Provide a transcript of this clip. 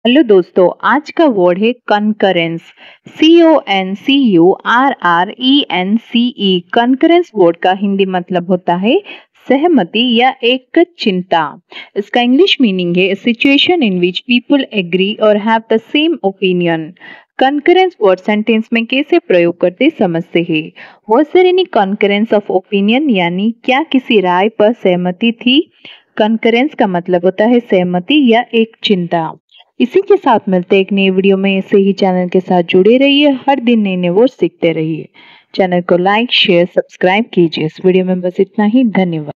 Hello दोस्तों, आज का वर्ड है कनकरेंस। CONCURRENCE। कनकरेंस वर्ड का हिंदी मतलब होता है सहमति या एक चिंता। इसका इंग्लिश मीनिंग है situation in which people agree और have the same opinion. Concurrence word sentence में कैसे प्रयोग करते समझते हैं। Was there any concurrence of opinion, यानी क्या किसी राय पर सहमति थी। कनकरेंस का मतलब होता है सहमति या एक चिंता। इसी के साथ मिलते हैं एक नई वीडियो में। ऐसे ही चैनल के साथ जुड़े रहिए, हर दिन नए नए वर्ड सीखते रहिए। चैनल को लाइक शेयर सब्सक्राइब कीजिए। इस वीडियो में बस इतना ही। धन्यवाद।